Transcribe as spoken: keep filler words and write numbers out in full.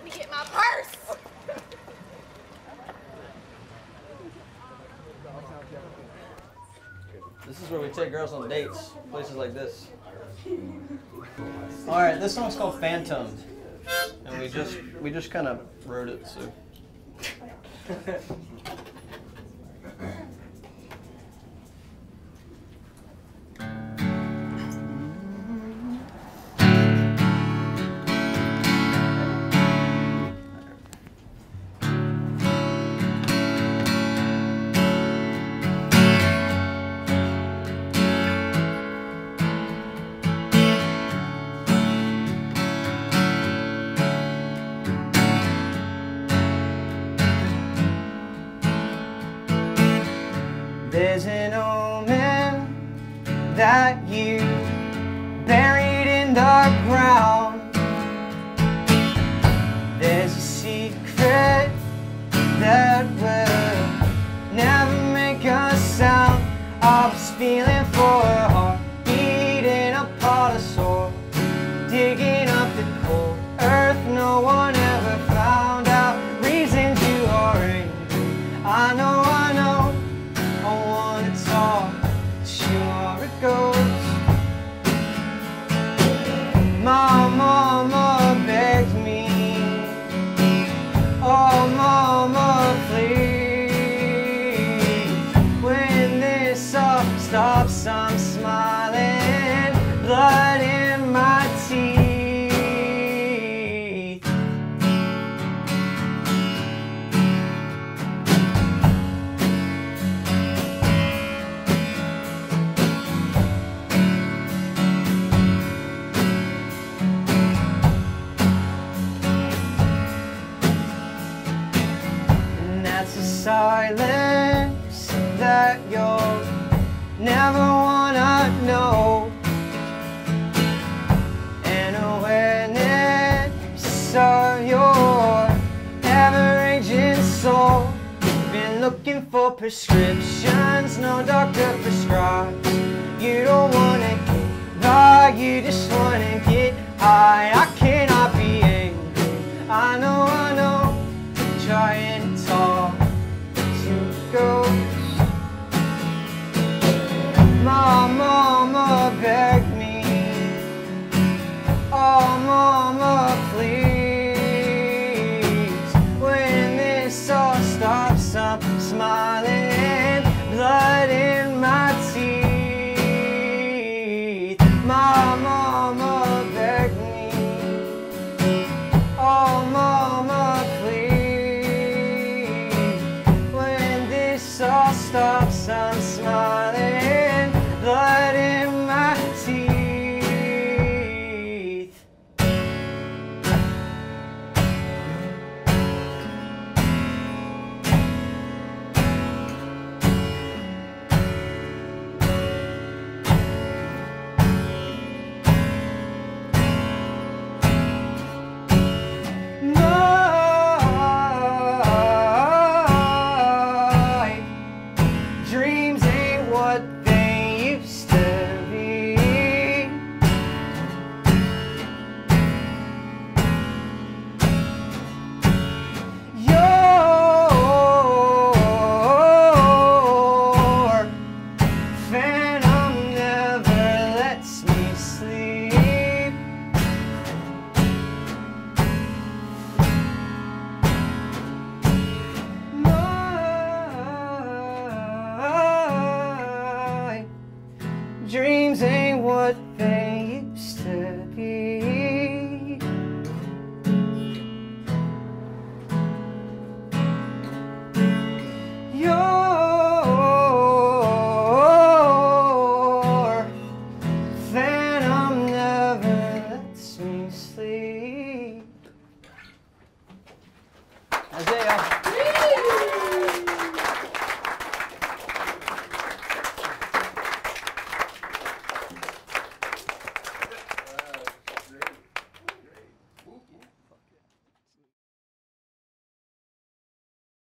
let me get my purse. This is where we take girls on dates, places like this. All right, this song's called Phantom, and we just we just kind of wrote it, so. There's an omen that you buried in the ground. There's a secret that will never make a sound. I was feeling for a heart beating apart a soul, digging up the cold earth. No one ever found out reasons you are angry. I know, I know. I wanna talk, sure it goes. My mama begged me, oh mama please. When this all stops, I'm smiling, blood in my teeth. Silence that you'll never wanna know, an awareness of your ever-aging soul. Been looking for prescriptions no doctor prescribes. You don't wanna get by, you just wanna get high. I cannot be angry, I know, I know. Trying to talk goes. My mama begged me, oh mama please. When this all stops, I'm smiling, blood in my teeth. My mama begged me, oh mama please. All stops, I'm smiling, blood in my teeth. Dreams ain't what they